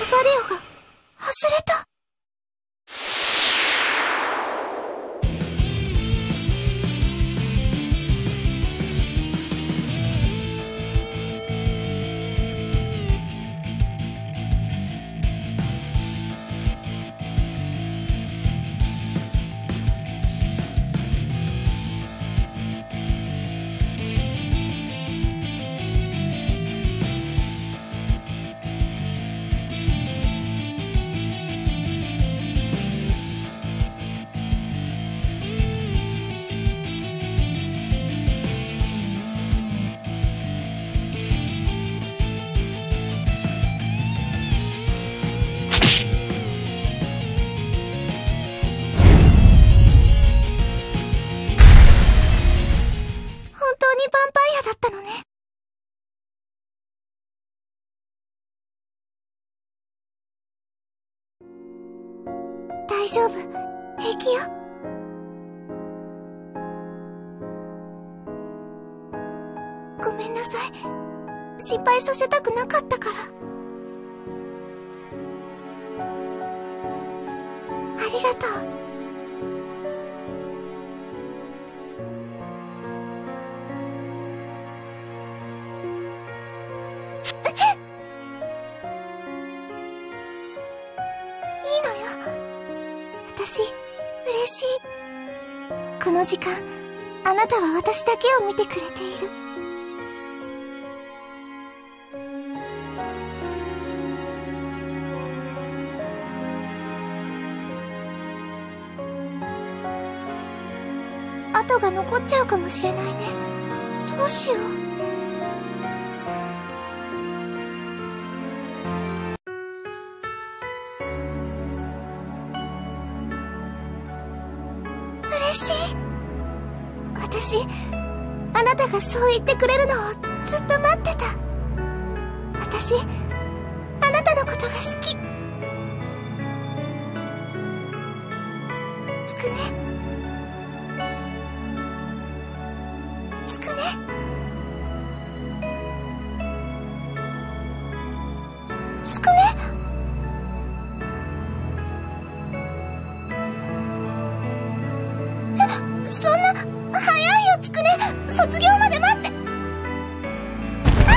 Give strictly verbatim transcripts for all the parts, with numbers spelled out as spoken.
サリオが外れた。大丈夫、平気よ。ごめんなさい。心配させたくなかったから。ありがとう。私、嬉しい。この時間、あなたは私だけを見てくれている。跡が残っちゃうかもしれないね。どうしよう。嬉しい。私、あなたがそう言ってくれるのをずっと待ってた。私、あなたのことが好き。つくね。つくね。つくね。そんな、早いよ、つくね。卒業まで待って。あ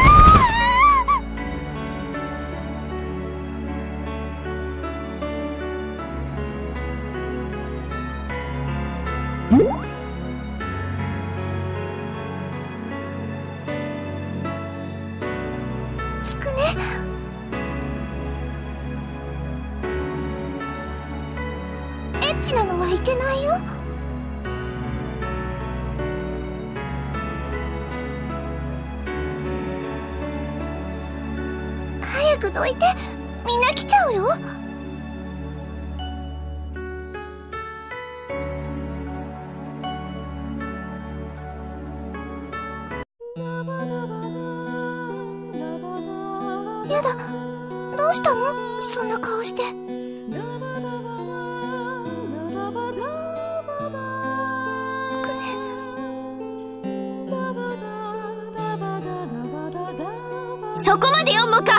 つくね。エッチなのはいけないよ。早くどいて、みんな来ちゃうよ。やだ、どうしたの？そんな顔して。つくね。そこまで読むか。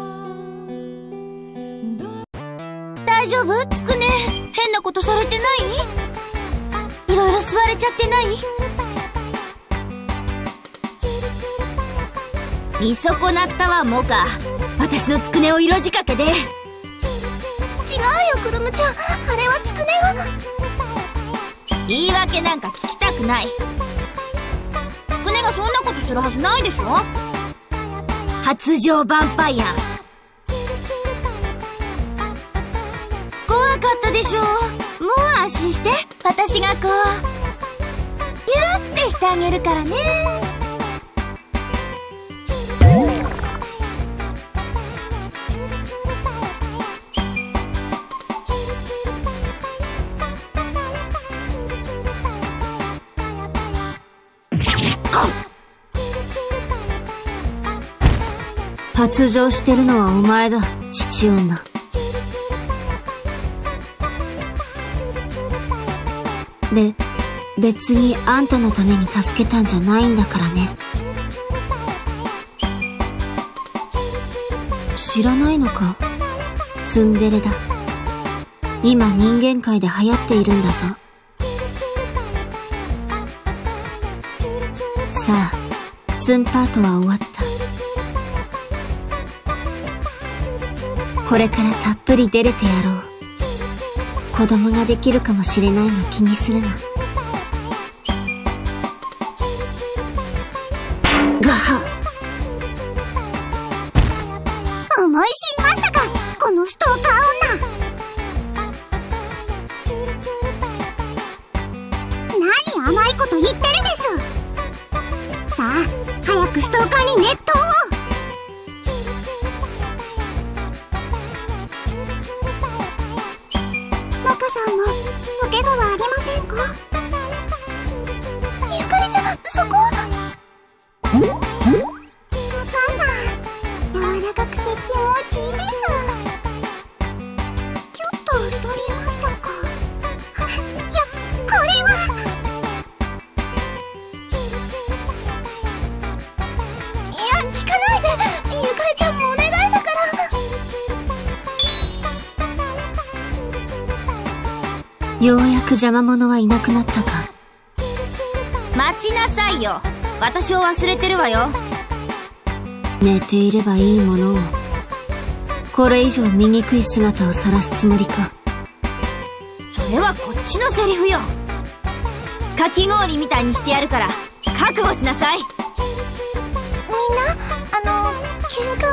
大丈夫？つくね、変なことされてない？いろいろ吸われちゃってない？見損なったわ、モカ。私のつくねを色仕掛けで。違うよ、クルムちゃん。あれはつくねが。言い訳なんか聞きたくない。つくねがそんなことするはずないでしょ。発情ヴァンパイア。怖かったでしょ。もう安心して。私がこうギュッてしてあげるからね。発情してるのはお前だ、父女。べ、別にあんたのために助けたんじゃないんだからね。知らないのか？ ツンデレだ。今人間界で流行っているんだぞ。さあ、ツンパートは終わった。これからたっぷり出れてやろう。子供ができるかもしれないが気にするな。ガハ。 思い知りましたか、このストーカー女。何甘いこと言ってるです。さあ、早くストーカーに熱湯を。モカさんもお怪我はありませんか。ゆかりちゃん、そこは。お母さん、柔らかくて気持ちいいです。ちょっと太りましたか。いや、これは。いや、聞かないで。ゆかりちゃんもお願いだから。 ようやく邪魔者はいなくなったか。 待ちなさいよ。私を忘れてるわよ。 寝ていればいいものを。これ以上醜い姿を晒すつもりか。 それはこっちのセリフよ。かき氷みたいにしてやるから覚悟しなさい。みんな、あの、喧嘩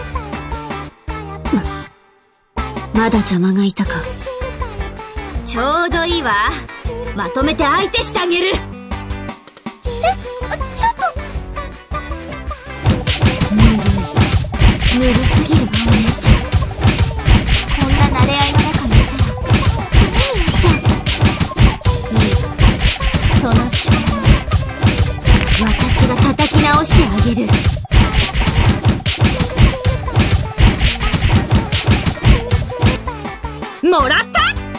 は。 ま、まだ邪魔がいたか。 ちょうどいいわ。まとめて相手してあげる。 ぬるすぎるわ、お姉ちゃん。こんな慣れ合いの中にいたらどうになっちゃう。いい、その瞬間私が叩き直してあげる。もらった。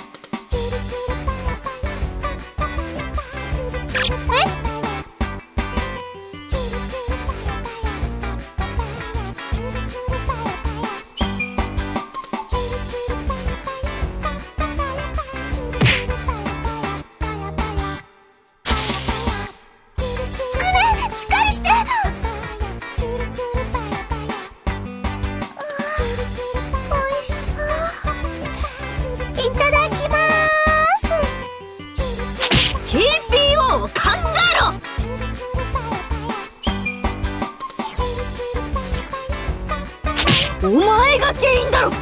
お前が原因だろ。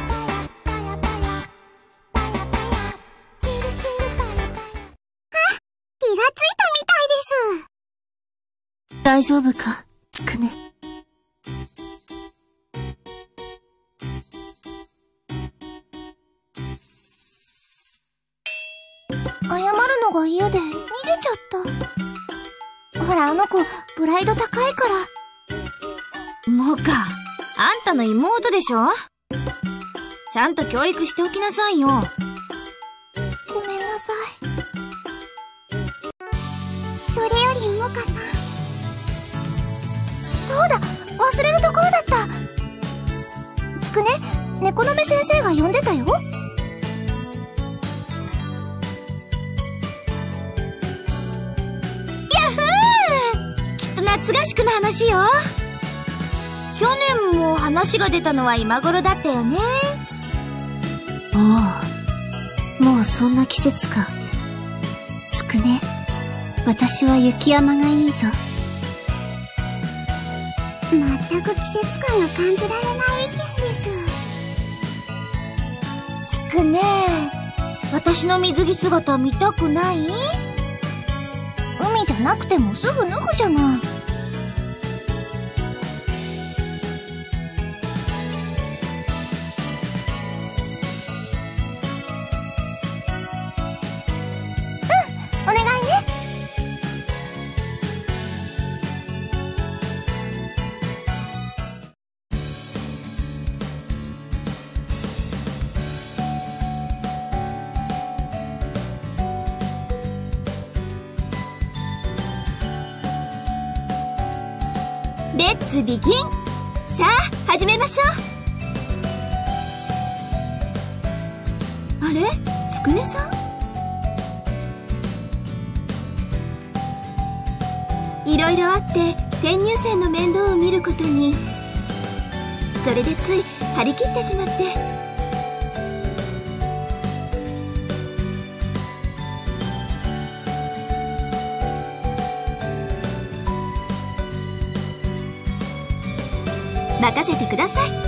気がついたみたいです。 大丈夫か、つくね。 謝るのが嫌で逃げちゃった。ほら、あの子プライド高いから。 もうか、あんたの妹でしょ。ちゃんと教育しておきなさいよ。 ごめんなさい。それよりモカさん、そうだ、忘れるところだった。つくね、猫の目先生が呼んでたよ。 夏合宿の話よ。去年も話が出たのは今頃だったよね。 おお、もうそんな季節か。つくね、私は雪山がいいぞ。 全く季節感が感じられない意見です。 つくね、私の水着姿見たくない？ 海じゃなくてもすぐ脱ぐじゃない。 レッツビギン。さあ始めましょう。 あれ、つくねさん？いろいろあって転入生の面倒を見ることに。それでつい張り切ってしまって。任せてください。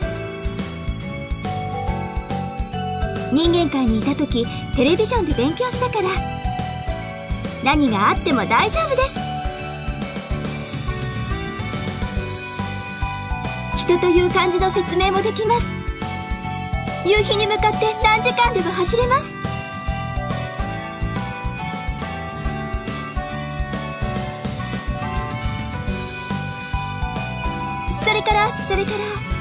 人間界にいた時テレビジョンで勉強したから、何があっても大丈夫です。人という感じの説明もできます。夕日に向かって何時間でも走れます。それからそれから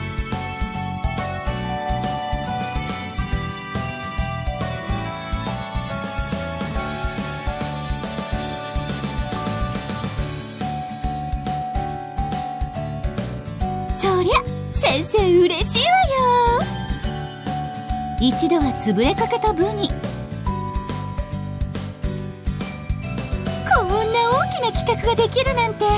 そりゃ先生嬉しいわよ。一度は潰れかけた部にこんな大きな企画ができるなんて。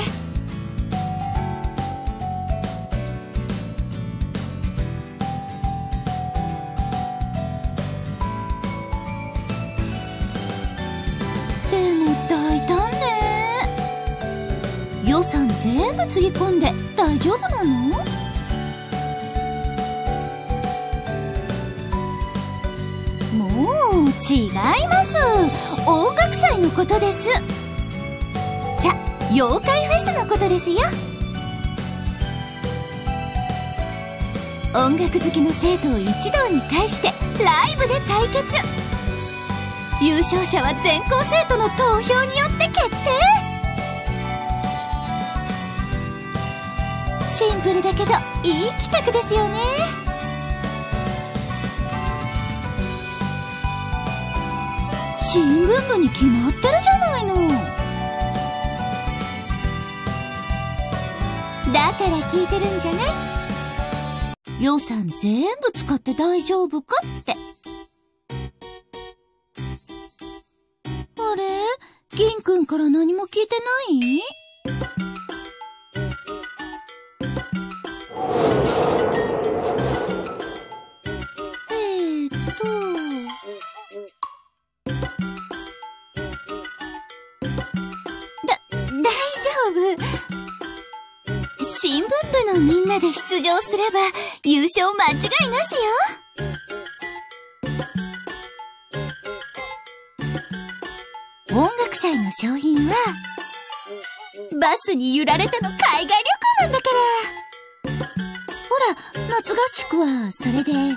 予算全部つぎ込んで大丈夫なの？もう違います。音楽祭のことです。じゃ、妖怪フェスのことですよ。音楽好きの生徒を一堂に会してライブで対決。優勝者は全校生徒の投票によって決定。シンプルだけどいい企画ですよね。新聞部に決まってるじゃないの。だから聞いてるんじゃない？予算全部使って大丈夫かって。あれ？銀くんから何も聞いてない？新聞部のみんなで出場すれば優勝間違いなしよ。音楽祭の賞品はバスに揺られての海外旅行なんだから。ほら、夏合宿はそれでね。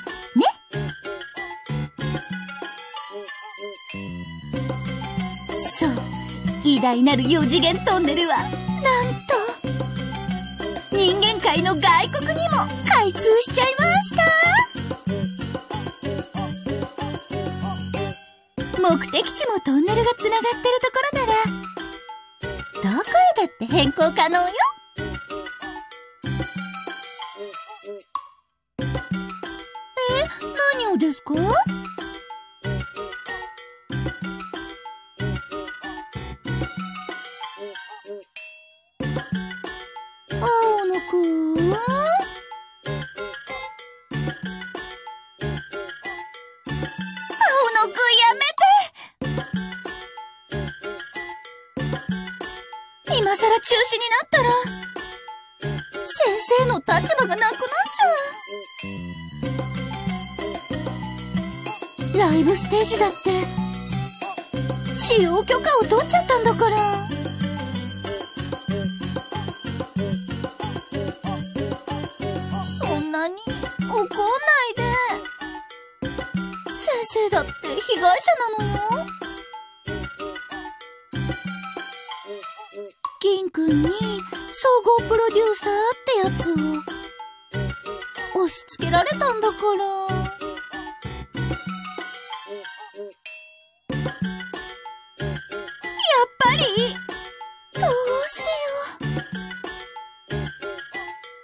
そう、偉大なるよ次元トンネルはなんと人間界の外国にも開通しちゃいました。目的地もトンネルがつながってるところならどこへだって変更可能よ。え、何をですか？青野くん？青野くんやめて。今さら中止になったら先生の立場がなくなっちゃう。ライブステージだって使用許可を取っちゃったんだから。そんなに怒んないで。先生だって被害者なのよ。銀くんに総合プロデューサーってやつを押し付けられたんだから。やっぱりどうし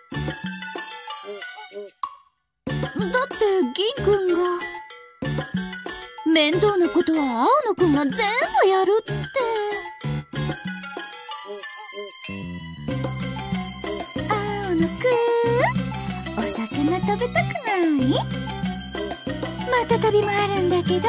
よう。だって銀くんが面倒なことは青野くんが全部やるって。青野くん、お魚食べたくない？また旅もあるんだけど。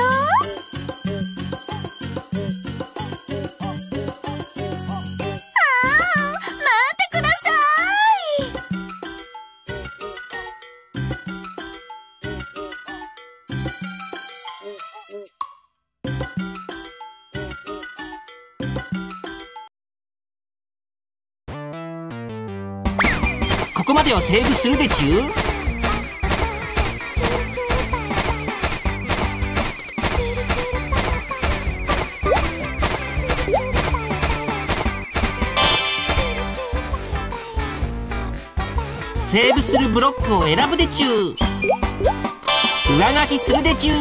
ここまではセーブするでちゅう。セーブするブロックを選ぶでちゅう。上書きするでちゅう。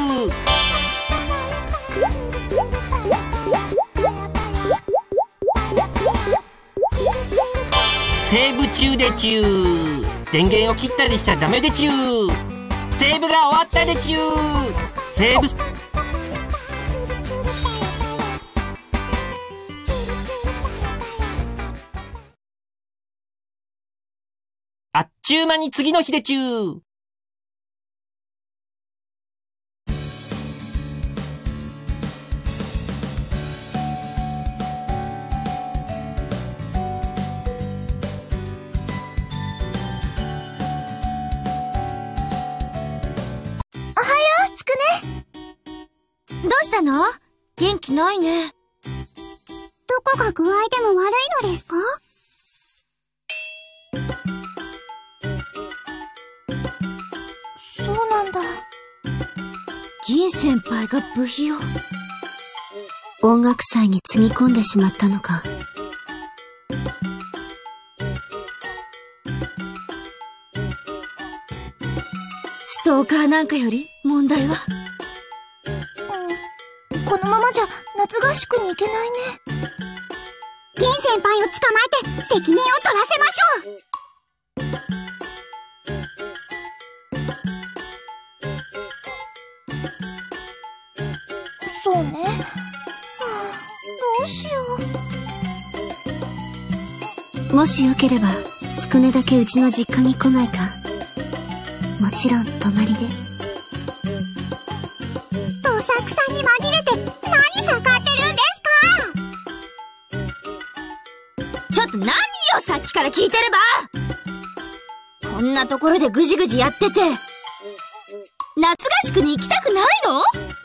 セーブ中でちゅう。電源を切ったりしちゃダメでちゅう。セーブが終わったでちゅう。セーブあっちゅう間に次の日でちゅう。 どうしたの？元気ないね。 どこか具合でも悪いのですか？そうなんだ。 銀先輩が部費を。 音楽祭につぎ込んでしまったのか。 ストーカーなんかより問題は。 このままじゃ夏合宿に行けないね。銀先輩を捕まえて責任を取らせましょう。そうね。はあ、どうしよう。もしよければつくねだけうちの実家に来ないか。もちろん泊まりで。 どさくさに紛れて何盛ってるんですか？ ちょっと何よ、さっきから聞いてれば。こんなところでぐじぐじやってて夏合宿に行きたくないの？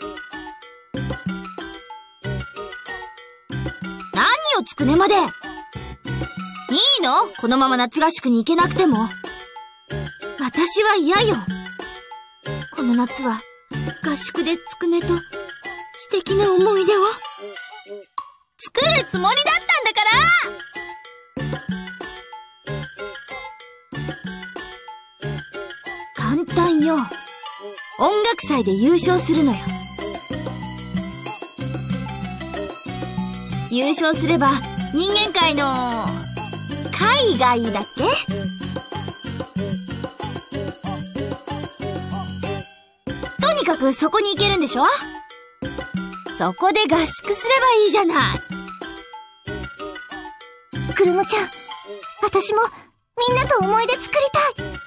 何よ、つくねまで。いいの？このまま夏合宿に行けなくても。私は嫌よ。この夏は合宿でつくねと素敵な思い出を作るつもりだったんだから。簡単よ。音楽祭で優勝するのよ。優勝すれば人間界の海外だっけ？とにかくそこに行けるんでしょ？そこで合宿すればいいじゃない。 くるもちゃん、私もみんなと思い出作りたい。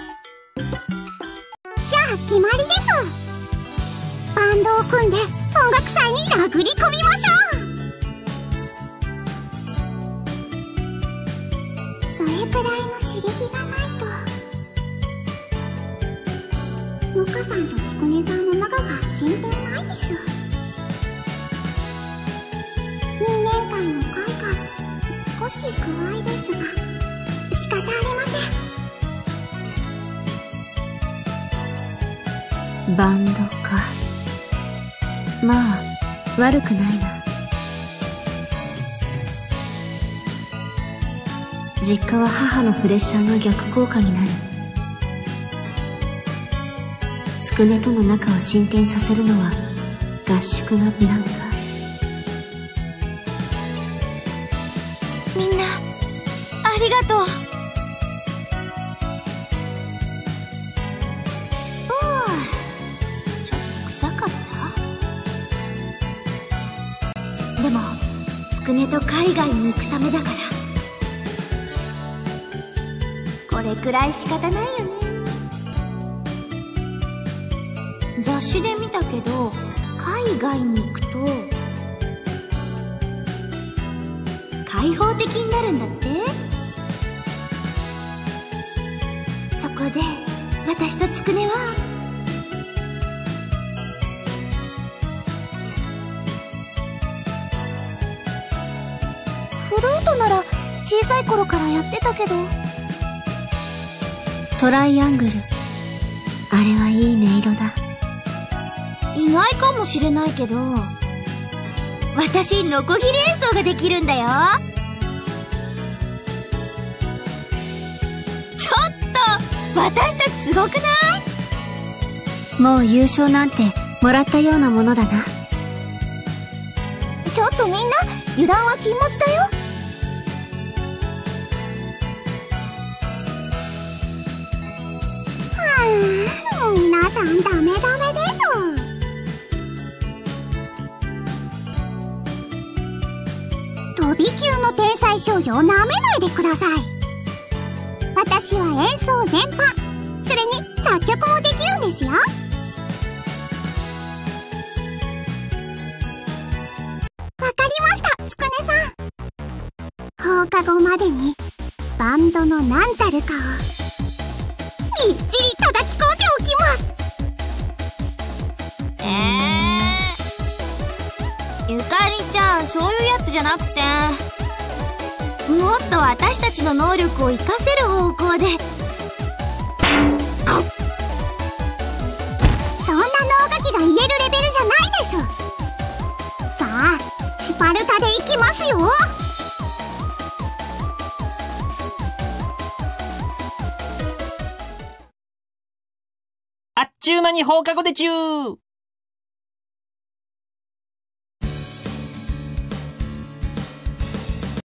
じゃあ決まりです。バンドを組んで音楽祭に殴り込みましょう。それくらいの刺激がないとモカさんとつくねさんの仲が進展ないです。人間界の会が少し怖いですが仕方ありません。 バンドか。まあ悪くないな。実家は母のプレッシャーが逆効果になる。つくねとの仲を進展させるのは合宿がブランカ。 みんなありがとう。おー、ちょっと臭かった？ と海外に行くためだから。これくらい仕方ないよね。雑誌で見たけど、海外に行くと開放的になるんだって。そこで私とつくねはフルートなら小さい頃からやってたけど。トライアングル、あれはいい音色だ。意外かもしれないけど、私ノコギリ演奏ができるんだよ。ちょっと私たちすごくない？もう優勝なんてもらったようなものだな。ちょっとみんな、油断は禁物だよ。はぁ、皆さんダメダメです。飛び級の天才少女をなめないでください。私は演奏全般、それに作曲もできるんですよ。わかりました、つくねさん。放課後までにバンドの何たるかをみっちり叩き込んでおきます。 えー、ゆかりちゃん、そういうやつじゃなくて、もっと私たちの能力を活かせる方向で。 そんな能書きが言えるレベルじゃないです。さあ、スパルタでいきますよ。 あっちゅう間に放課後でちゅー。